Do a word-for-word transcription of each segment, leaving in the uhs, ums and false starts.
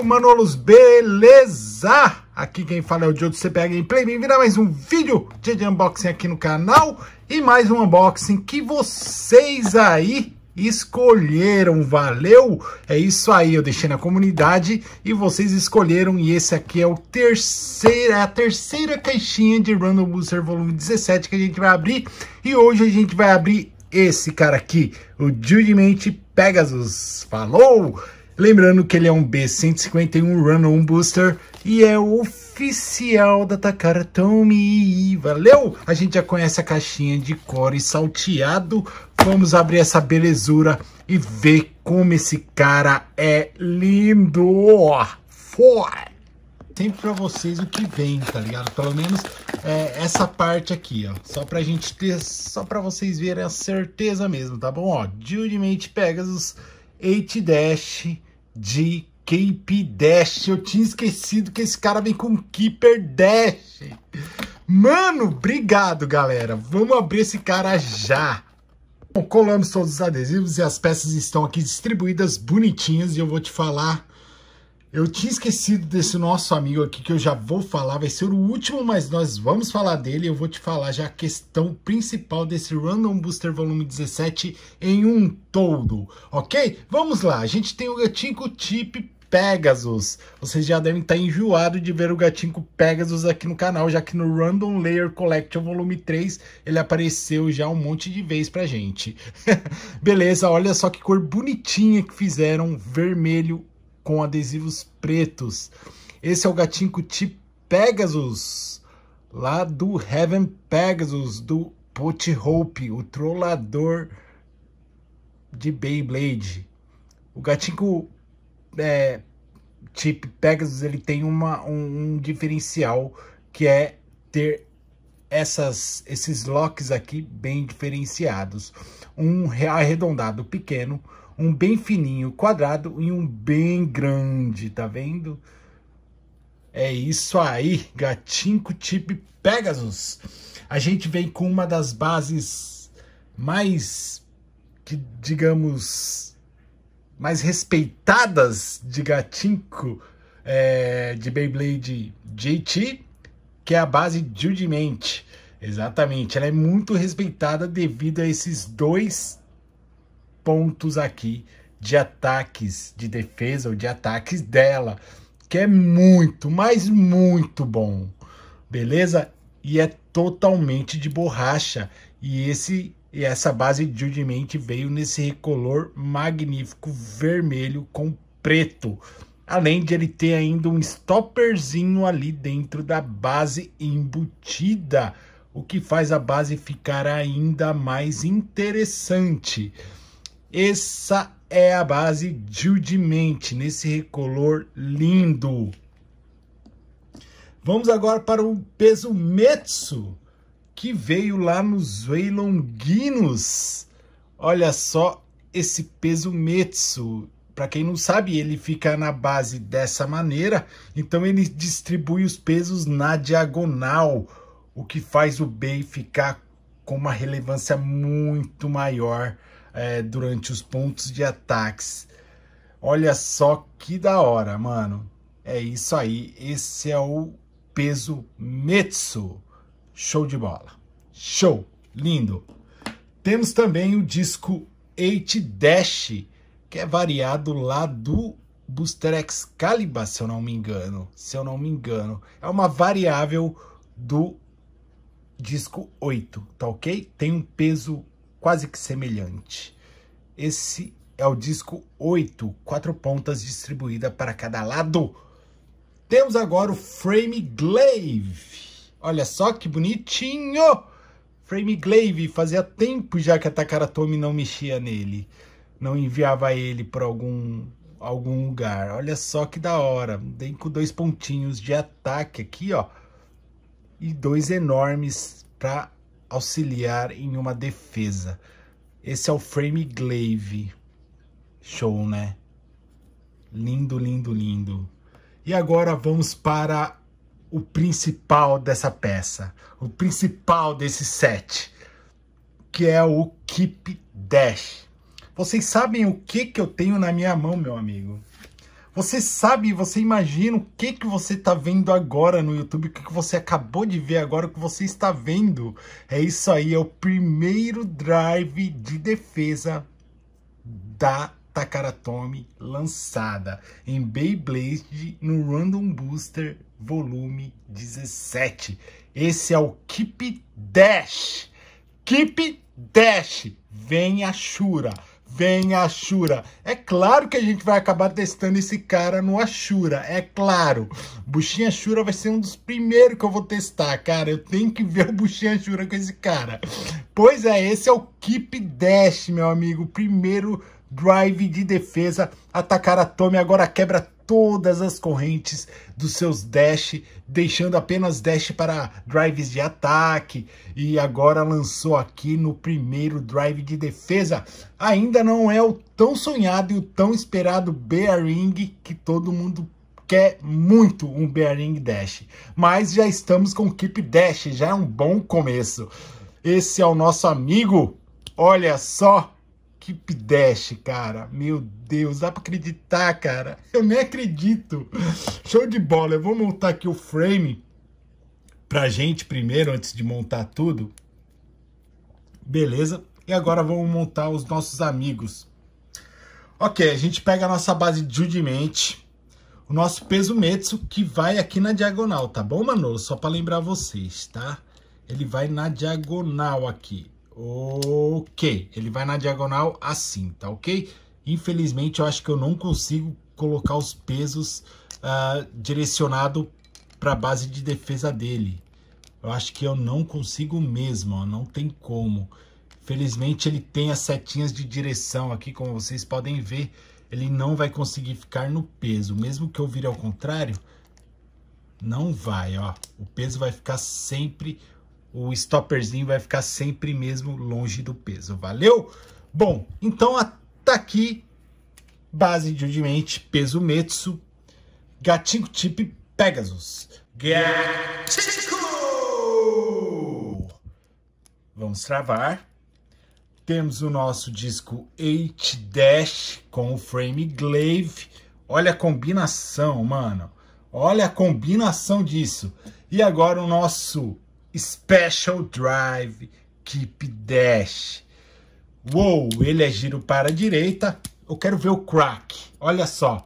Manolos, beleza? Aqui quem fala é o Joe do C P H Gameplay. Bem-vindo a mais um vídeo de unboxing aqui no canal. E mais um unboxing que vocês aí escolheram, valeu? É isso aí, eu deixei na comunidade e vocês escolheram. E esse aqui é o terceiro, é a terceira caixinha de Random Booster Volume dezessete que a gente vai abrir. E hoje a gente vai abrir esse cara aqui, o Judgment Pegasus. Falou! Lembrando que ele é um B cento e cinquenta e um Random Booster e é o oficial da Takara Tomy. Valeu? A gente já conhece a caixinha de core salteado. Vamos abrir essa belezura e ver como esse cara é lindo. Foi! Sempre pra vocês o que vem, tá ligado? Pelo menos é, essa parte aqui, ó. Só pra gente ter, só pra vocês verem a certeza mesmo, tá bom? Ó, Judgment Pegasus oito Dash de Keep Dash. Eu tinha esquecido que esse cara vem com Keeper Dash. Mano, obrigado, galera. Vamos abrir esse cara já. Bom, colamos todos os adesivos e as peças estão aqui distribuídas bonitinhas. E eu vou te falar... Eu tinha esquecido desse nosso amigo aqui, que eu já vou falar, vai ser o último, mas nós vamos falar dele. Eu vou te falar já a questão principal desse Random Booster Volume dezessete em um todo, ok? Vamos lá, a gente tem o Gatinco Chip Pegasus. Vocês já devem estar enjoados de ver o Gatinco Pegasus aqui no canal, já que no Random Layer Collection Volume três ele apareceu já um monte de vez pra gente. Beleza, olha só que cor bonitinha que fizeram, vermelho com adesivos pretos. Esse é o Gatinco Chip Pegasus, lá do Heaven Pegasus, do Pot Hope, o trollador de Beyblade. O Gatinco é, Chip Pegasus, ele tem uma, um, um diferencial, que é ter essas, esses locks aqui bem diferenciados. Um arredondado pequeno, um bem fininho, quadrado, e um bem grande, tá vendo? É isso aí, Gatinco Chip Pegasus. A gente vem com uma das bases mais, que, digamos, mais respeitadas de Gatinco, é, de Beyblade J T, que é a base Judgment. Exatamente, ela é muito respeitada devido a esses dois pontos aqui de ataques, de defesa ou de ataques dela, que é muito, mas muito bom, beleza? E é totalmente de borracha, e esse e essa base de Judgment veio nesse recolor magnífico vermelho com preto, além de ele ter ainda um stopperzinho ali dentro da base embutida, o que faz a base ficar ainda mais interessante. Essa é a base Judgment, nesse recolor lindo. Vamos agora para o peso Metsu, que veio lá nos Veilonguinos. Olha só esse peso Metsu. Para quem não sabe, ele fica na base dessa maneira. Então ele distribui os pesos na diagonal, o que faz o Bey ficar com uma relevância muito maior É, durante os pontos de ataques. Olha só que da hora, mano. É isso aí. Esse é o peso Metsu. Show de bola. Show. Lindo. Temos também o disco oito Dash, que é variado lá do Booster Excalibur, se eu não me engano. Se eu não me engano. É uma variável do disco oito, tá ok? Tem um peso quase que semelhante. Esse é o disco oito, quatro pontas distribuídas para cada lado. Temos agora o Frame Glaive. Olha só que bonitinho! Frame Glaive, fazia tempo já que a Takara Tomy não mexia nele. Não enviava ele para algum, algum lugar. Olha só que da hora. Vem com dois pontinhos de ataque aqui, ó. E dois enormes para auxiliar em uma defesa. Esse é o Frame Glaive. Show, né? Lindo, lindo, lindo. E agora vamos para o principal dessa peça. O principal desse set, que é o Keep Dash. Vocês sabem o que, que eu tenho na minha mão, meu amigo? Você sabe, você imagina o que, que você está vendo agora no YouTube, o que, que você acabou de ver agora, o que você está vendo. É isso aí, é o primeiro drive de defesa da Takara Tomy lançada em Beyblade no Random Booster volume dezessete. Esse é o Keep Dash. Keep Dash. Vem Ashura. Vem Ashura. É claro que a gente vai acabar testando esse cara no Ashura. É claro. Buchinha Ashura vai ser um dos primeiros que eu vou testar, cara. Eu tenho que ver o Buchinha Ashura com esse cara. Pois é, esse é o Keep Dash, meu amigo. Primeiro drive de defesa. A Takara Tomy agora quebra todas as correntes dos seus dash, deixando apenas dash para drives de ataque, e agora lançou aqui no primeiro drive de defesa. Ainda não é o tão sonhado e o tão esperado Bearing, que todo mundo quer muito um Bearing Dash, mas já estamos com o Keep Dash, já é um bom começo. Esse é o nosso amigo, olha só, Keep Dash, cara. Meu Deus, dá pra acreditar, cara. Eu nem acredito. Show de bola. Eu vou montar aqui o frame pra gente primeiro, antes de montar tudo. Beleza. E agora vamos montar os nossos amigos. Ok, a gente pega a nossa base de Judimente, o nosso peso Metsu, que vai aqui na diagonal, tá bom, Manolo? Só pra lembrar vocês, tá? Ele vai na diagonal aqui. Ok, ele vai na diagonal assim, tá ok? Infelizmente, eu acho que eu não consigo colocar os pesos uh, direcionado para a base de defesa dele. Eu acho que eu não consigo mesmo, ó, não tem como. Felizmente, ele tem as setinhas de direção aqui, como vocês podem ver. Ele não vai conseguir ficar no peso. Mesmo que eu vire ao contrário, não vai, ó. O peso vai ficar sempre... O stopperzinho vai ficar sempre mesmo longe do peso, valeu? Bom, então tá aqui, base de Judimente, peso Metsu, Gatinho Chip Pegasus. Gatinho! Vamos travar. Temos o nosso disco H-Dash com o frame Glaive. Olha a combinação, mano. Olha a combinação disso. E agora o nosso... Special Drive Keep Dash. Uou, ele é giro para a direita. Eu quero ver o crack. Olha só.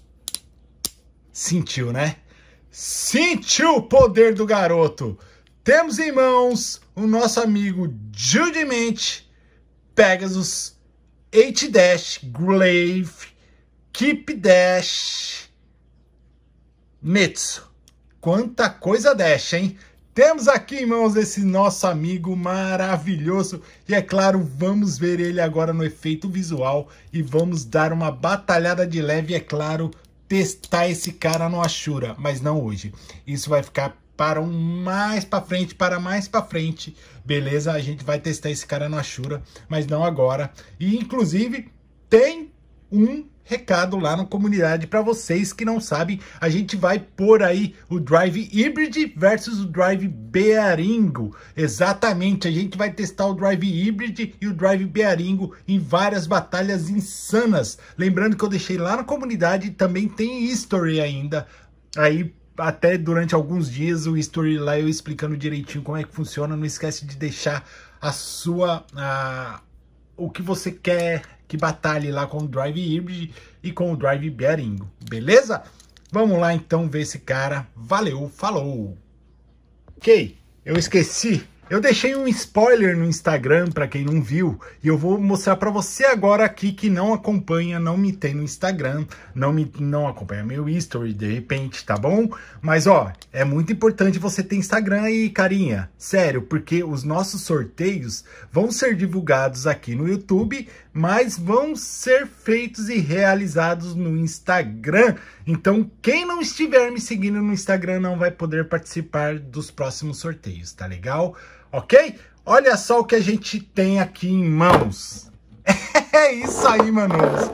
Sentiu, né? Sentiu o poder do garoto. Temos em mãos o nosso amigo Judimente Pegasus H-Dash Glaive Keep Dash Metsu. Quanta coisa Dash, hein? Temos aqui em mãos esse nosso amigo maravilhoso e, é claro, vamos ver ele agora no efeito visual e vamos dar uma batalhada de leve e, é claro, testar esse cara no Ashura, mas não hoje. Isso vai ficar para um mais para frente, para mais para frente, beleza? A gente vai testar esse cara no Ashura, mas não agora. E, inclusive, tem um recado lá na comunidade para vocês que não sabem, a gente vai pôr aí o Drive Hybrid versus o Drive Bearingo. Exatamente, a gente vai testar o Drive Hybrid e o Drive Bearingo em várias batalhas insanas. Lembrando que eu deixei lá na comunidade, também tem history ainda, aí até durante alguns dias o history lá eu explicando direitinho como é que funciona. Não esquece de deixar a sua... A, o que você quer que batalhe lá com o Drive Hybrid e com o Drive Bearingo, beleza? Vamos lá então ver esse cara. Valeu, falou! Ok, eu esqueci. Eu deixei um spoiler no Instagram para quem não viu e eu vou mostrar para você agora aqui que não acompanha, não me tem no Instagram, não me não acompanha meu history de repente, tá bom? Mas ó, é muito importante você ter Instagram aí, carinha. Sério, porque os nossos sorteios vão ser divulgados aqui no YouTube, mas vão ser feitos e realizados no Instagram. Então, quem não estiver me seguindo no Instagram não vai poder participar dos próximos sorteios, tá legal? Ok? Olha só o que a gente tem aqui em mãos. É isso aí, manos.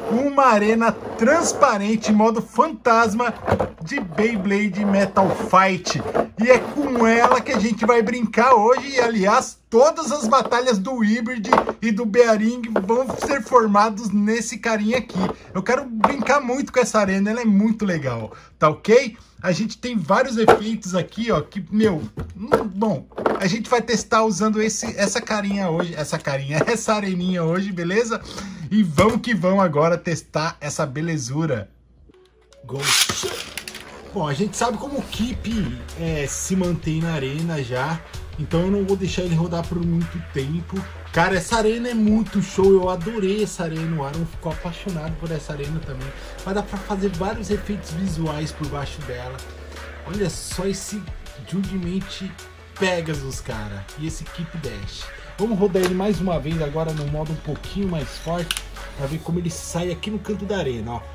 uma arena transparente, modo fantasma de Beyblade Metal Fight. E é com ela que a gente vai brincar hoje. E aliás, todas as batalhas do Hybrid e do Bearing vão ser formados nesse carinha aqui. Eu quero brincar muito com essa arena, ela é muito legal, tá ok? A gente tem vários efeitos aqui, ó, que, meu, bom, a gente vai testar usando esse, essa carinha hoje, essa carinha, essa areninha hoje, beleza? E vamos que vamos agora testar essa belezura. Go. Bom, a gente sabe como o Keep é, se mantém na arena já, então eu não vou deixar ele rodar por muito tempo. Cara, essa arena é muito show, eu adorei essa arena, o Aaron ficou apaixonado por essa arena também. Vai dar pra fazer vários efeitos visuais por baixo dela. Olha só esse Judgment Pegasus, cara, e esse Keep Dash. Vamos rodar ele mais uma vez agora no modo um pouquinho mais forte, pra ver como ele sai aqui no canto da arena, ó.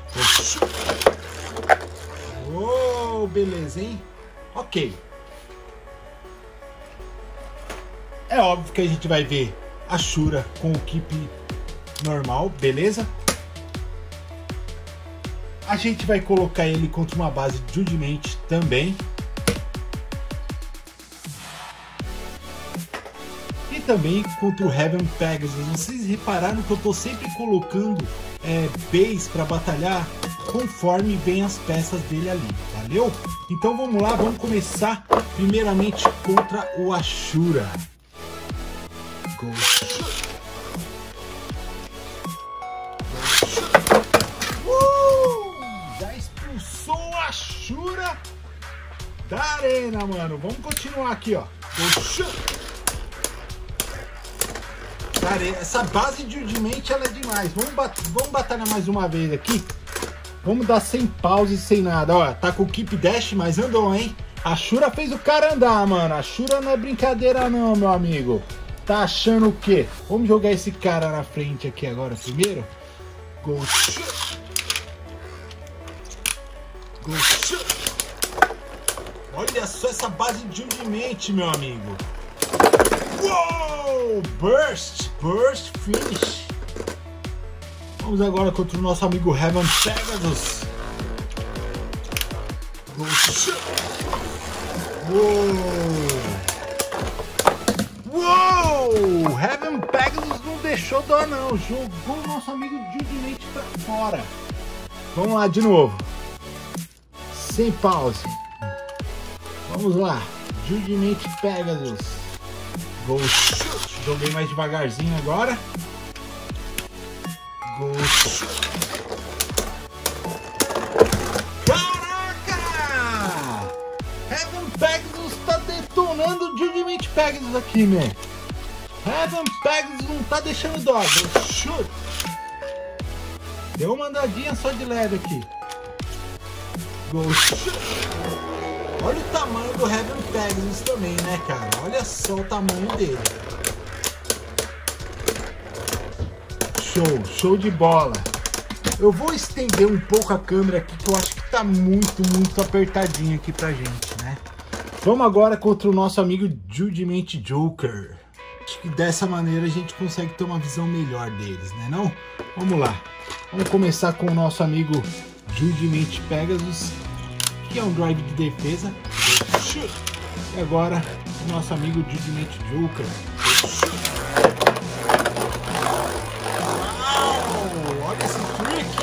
Oh, beleza, hein? Ok. É óbvio que a gente vai ver a Shura com o Keep normal, beleza? A gente vai colocar ele contra uma base de Judgment também. E também contra o Heaven Pegasus. Vocês repararam que eu tô sempre colocando é, base para batalhar conforme vem as peças dele ali, valeu? Então vamos lá, vamos começar primeiramente contra o Ashura. Go. Uh, já expulsou a Ashura da arena, mano. Vamos continuar aqui, ó. Go. Cara, essa base de Judgment ela é demais. Vamos, bat vamos batalhar mais uma vez aqui. Vamos dar sem pause, sem nada. Ó, tá com o Keep Dash, mas andou, hein? A Ashura fez o cara andar, mano. A Ashura não é brincadeira não, meu amigo. Tá achando o quê? Vamos jogar esse cara na frente aqui agora primeiro. Go. Go. Olha só essa base de Judgment, meu amigo. Uou! Burst! Burst Finish! Vamos agora contra o nosso amigo Heaven Pegasus. Uou! Uou! Heaven Pegasus não deixou dó não. Jogou o nosso amigo Judgment pra fora. Vamos lá de novo. Sem pause. Vamos lá. Judgment Pegasus. Go. Joguei mais devagarzinho agora. Go. Caraca! Heaven Pegasus tá detonando o Judgment Pegasus aqui, man. Heaven Pegasus não tá deixando dó. Shoot. Deu uma andadinha só de leve aqui. Go. Olha o tamanho do Heaven Pegasus também, né, cara? Olha só o tamanho dele. Show, show de bola. Eu vou estender um pouco a câmera aqui, que eu acho que tá muito, muito apertadinho aqui pra gente, né? Vamos agora contra o nosso amigo Judgment Joker. Acho que dessa maneira a gente consegue ter uma visão melhor deles, né não? Vamos lá. Vamos começar com o nosso amigo Judgment Pegasus, que é um drive de defesa. E agora o nosso amigo Judgment Joker. Uau, olha esse trick!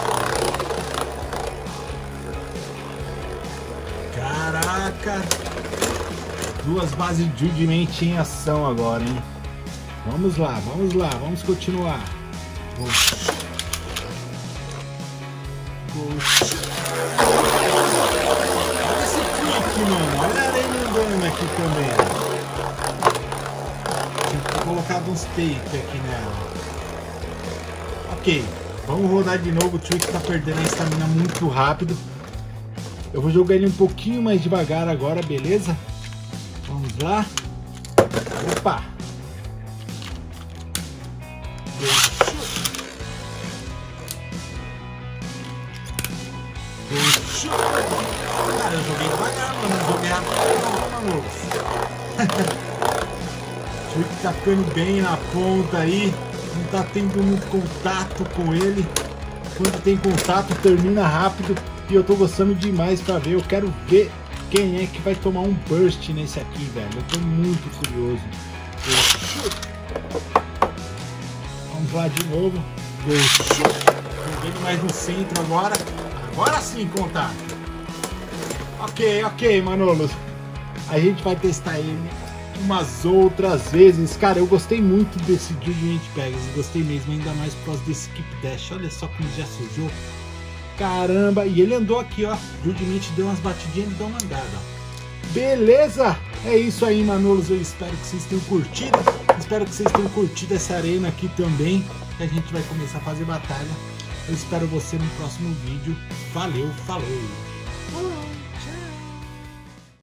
Caraca! Duas bases de Judgment em ação agora, hein? Vamos lá, vamos lá, vamos continuar. Go. Go. Mano, olha a arena andando aqui também. Tinha que ter colocado uns tape aqui nela. Ok, vamos rodar de novo. O Trick tá perdendo a estamina muito rápido. Eu vou jogar ele um pouquinho mais devagar agora, beleza? Vamos lá. Opa! Cara, eu joguei devagar, mano. Eu joguei rápido, maluco. O Trick tá ficando bem na ponta aí. Não tá tendo muito contato com ele. quando tem contato termina rápido e eu tô gostando demais pra ver. Eu quero ver quem é que vai tomar um burst nesse aqui, velho. Eu tô muito curioso. Vamos lá de novo. Joguei mais no centro agora. Agora sim, contato. Ok, ok, Manolos. A gente vai testar ele umas outras vezes. Cara, eu gostei muito desse Judgment Pegasus. Gostei mesmo, ainda mais por causa desse Skip Dash. Olha só como já sujou. Caramba, e ele andou aqui, ó. Judgment deu umas batidinhas e deu uma andada, ó. Beleza? É isso aí, Manolos. Eu espero que vocês tenham curtido. Espero que vocês tenham curtido essa arena aqui também. Que a gente vai começar a fazer batalha. Eu espero você no próximo vídeo. Valeu, falou!